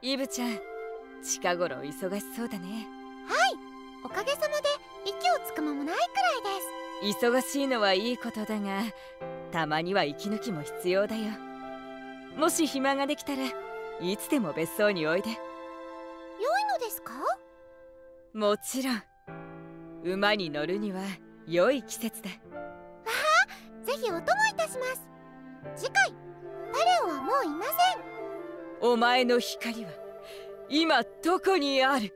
イブちゃん、近頃忙しそうだね。 はい、おかげさまで息をつく間もないくらいです。 忙しいのはいいことだが、たまには息抜きも必要だよ。もし暇ができたらいつでも別荘においで。 良いのですか？ もちろん。馬に乗るには良い季節だ。 わあ、ぜひお供いたします。次回パレオはもういません。 お前の光は今どこにある？